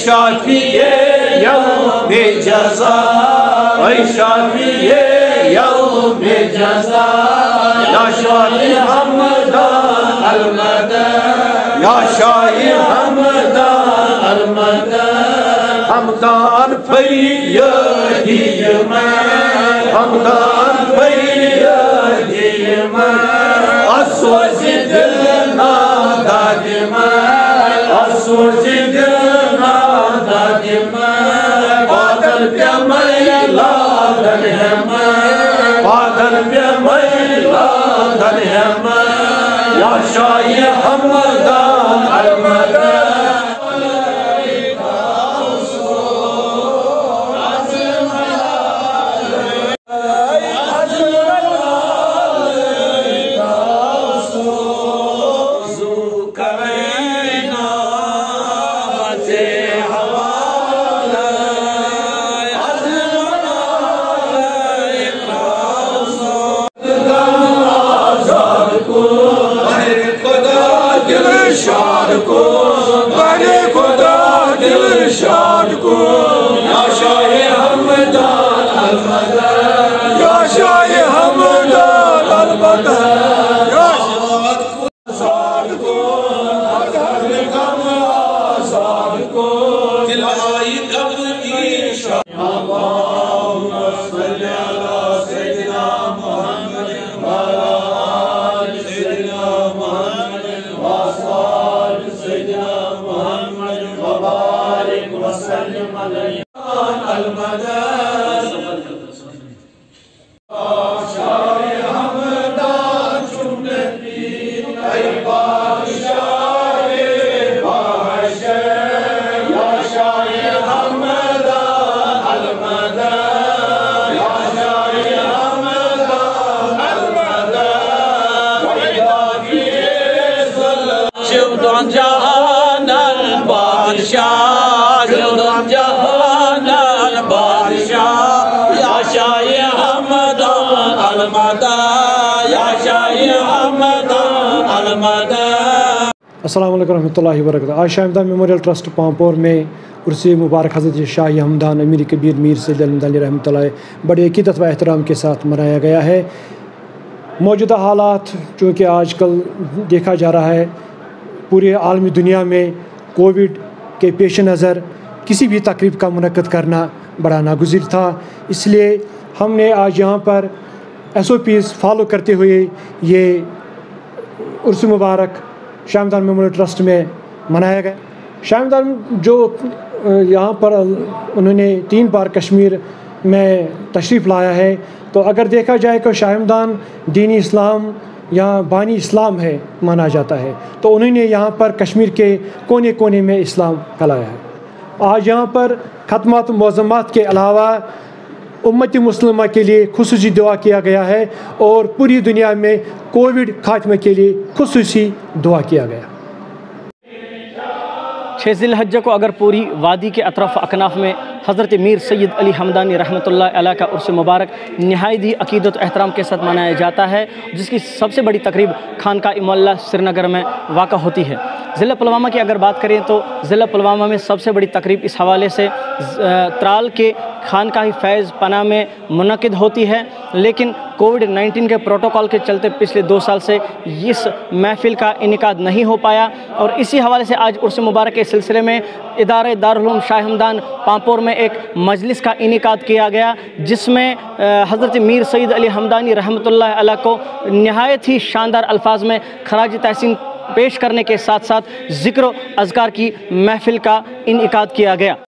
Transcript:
شافیے یوم جزا اے شافیے یوم جزا یا شاہ حمدان المدد یا شاہ حمدان المدد حمدان فریادی من حمدان فریادی من اسوز دل ناداد من اسوز دل ناداد من بادل پہ میلادن ہے من بادل پہ میلادن ہے من یا شاہ حمدان المدد شاد کو بڑے خدا دل شاد کو یا شاہ حمدان المدد یا شاہ حمدان المدد یا شاد کو ہر غم آزاد کو دلائی درد کی شاد اللہم صلی علی سیدنا محمد وعلی آل سیدنا محمد وسلم علیہ المدد شاہ حمدان چنتی اے بادشاہ بادشاہ یا شاہ حمدان المدد یا شاہ حمدان المدد شہدان جہان البادشاہ جہان البادشاہ یا شاہ حمدان المدد یا شاہ حمدان المدد۔ السلام علیکم ورحمۃ اللہ وبرکاتہ۔ آج شاہ ہمدان میموریل ٹرسٹ پامپور میں عرس مبارک حضرت شاہ ہمدان امیر کبیر میر سید علی رحمۃ اللہ بڑے عقیدت و احترام کے ساتھ منایا گیا ہے۔ موجودہ حالات چونکہ آج کل دیکھا جا رہا ہے پورے عالمی دنیا میں کووڈ کے پیش نظر کسی بھی تقریب کا منعقد کرنا بڑا ناگزیر تھا، اس لیے ہم نے آج یہاں پر SOPs فالو کرتے ہوئے یہ عرس مبارک شاہ ہمدان میموریل ٹرسٹ میں منایا گیا۔ شاہ ہمدان جو یہاں پر انہوں نے 3 بار کشمیر میں تشریف لایا ہے، تو اگر دیکھا جائے کہ شاہ ہمدان دینی اسلام یہاں بانی اسلام ہے مانا جاتا ہے، تو انہوں نے یہاں پر کشمیر کے کونے کونے میں اسلام پھیلایا ہے۔ آج یہاں پر ختمات و معظمات کے علاوہ امت مسلمہ کے لیے خصوصی دعا کیا گیا ہے اور پوری دنیا میں کووڈ خاتمے کے لیے خصوصی دعا کیا گیا۔ 6 ذی الحجہ کو اگر پوری وادی کے اطراف اکناف میں حضرت میر سید علی حمدانی رحمۃ اللہ علیہ کا عرس مبارک نہایت ہی عقیدت و احترام کے ساتھ منایا جاتا ہے، جس کی سب سے بڑی تقریب خانقاہ معلیٰ سری نگر میں واقع ہوتی ہے۔ ضلع پلوامہ کی اگر بات کریں تو ضلع پلوامہ میں سب سے بڑی تقریب اس حوالے سے ترال کے خانقاہ فیض پناہ میں منعقد ہوتی ہے، لیکن کووڈ-19 کے پروٹوکول کے چلتے پچھلے 2 سال سے اس محفل کا انعقاد نہیں ہو پایا، اور اسی حوالے سے آج عرس مبارک کے سلسلے میں ادارہ دارالعلوم شاہ ہمدان پامپور میں ایک مجلس کا انعقاد کیا گیا، جس میں حضرت میر سید علی حمدانی رحمۃ اللہ علیہ کو نہایت ہی شاندار الفاظ میں خراج تحسین پیش کرنے کے ساتھ ساتھ ذکر و اذکار کی محفل کا انعقاد کیا گیا۔